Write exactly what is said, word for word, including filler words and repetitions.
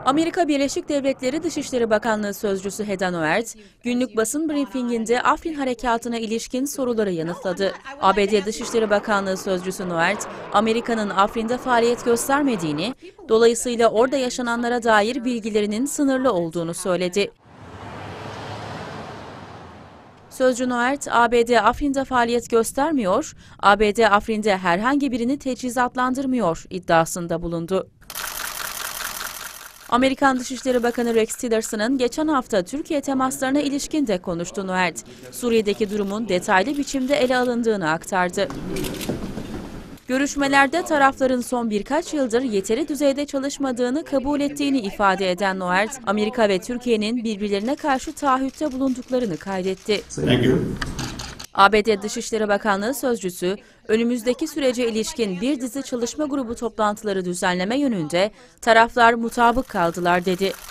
Amerika Birleşik Devletleri Dışişleri Bakanlığı Sözcüsü Heather Nauert, günlük basın briefinginde Afrin Harekatı'na ilişkin soruları yanıtladı. A B D Dışişleri Bakanlığı Sözcüsü Nauert, Amerika'nın Afrin'de faaliyet göstermediğini, dolayısıyla orada yaşananlara dair bilgilerinin sınırlı olduğunu söyledi. Sözcü Nauert, A B D Afrin'de faaliyet göstermiyor, A B D Afrin'de herhangi birini teçhizatlandırmıyor iddiasında bulundu. Amerikan Dışişleri Bakanı Rex Tillerson'ın geçen hafta Türkiye temaslarına ilişkin de konuştu Nauert. Suriye'deki durumun detaylı biçimde ele alındığını aktardı. Görüşmelerde tarafların son birkaç yıldır yeteri düzeyde çalışmadığını kabul ettiğini ifade eden Nauert, Amerika ve Türkiye'nin birbirlerine karşı taahhütte bulunduklarını kaydetti. A B D Dışişleri Bakanlığı Sözcüsü, önümüzdeki sürece ilişkin bir dizi çalışma grubu toplantıları düzenleme yönünde taraflar mutabık kaldılar dedi.